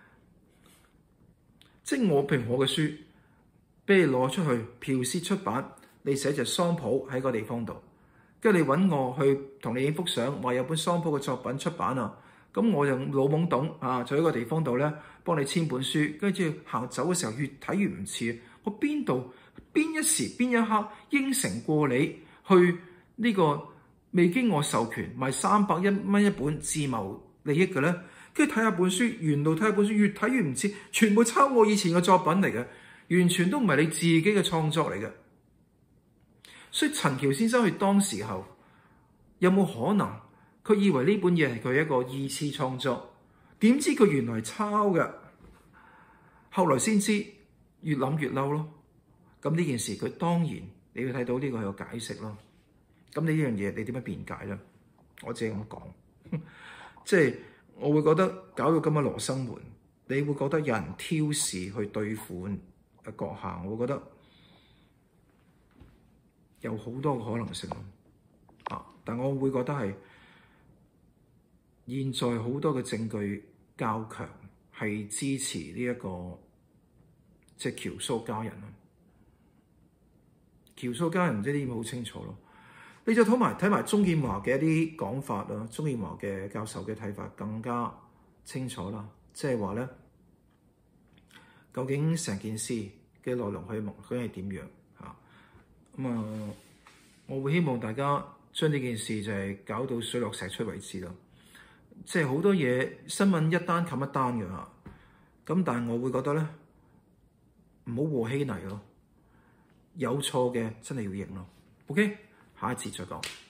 即係我譬如我嘅書，俾你攞出去剽竊出版，你寫隻桑普喺個地方度。 跟住你揾我去同你影幅相，話有本桑普嘅作品出版啊，咁我就老懵懂啊，就喺個地方度咧幫你簽本書，跟住行走嘅時候越睇越唔似，我邊一時邊一刻應承過你去呢個未經我授權賣301蚊一本自謀利益嘅咧？跟住睇下本書，沿路睇下本書，越睇越唔似，全部抄我以前嘅作品嚟嘅，完全都唔係你自己嘅創作嚟嘅。所以陳橋先生佢當時候有冇可能佢以為呢本嘢係佢一個二次創作，點知佢原來抄嘅，後來先知，越諗越嬲咯。咁呢件事佢當然你要睇到呢個係個解釋咯。咁你呢樣嘢你點樣辯解咧？我只係咁講，即係我會覺得搞到咁嘅羅生門，你會覺得有人挑事去對付閣下，我會覺得有好多個可能性啊！但我會覺得係現在好多嘅證據較強，係支持呢一個即係喬蘇家人啊！喬蘇家人即係啲好清楚咯。你就睇埋鍾建華嘅一啲講法啦，鍾建華嘅教授嘅睇法更加清楚啦。即係話咧，究竟成件事嘅內容究竟係點樣嚇？我會希望大家將呢件事就係搞到水落石出為止咯。即係好多嘢新聞一單冚一單嘅嚇。咁但係我會覺得咧，唔好和稀泥咯。有錯嘅真係要認咯。OK。下一節再講。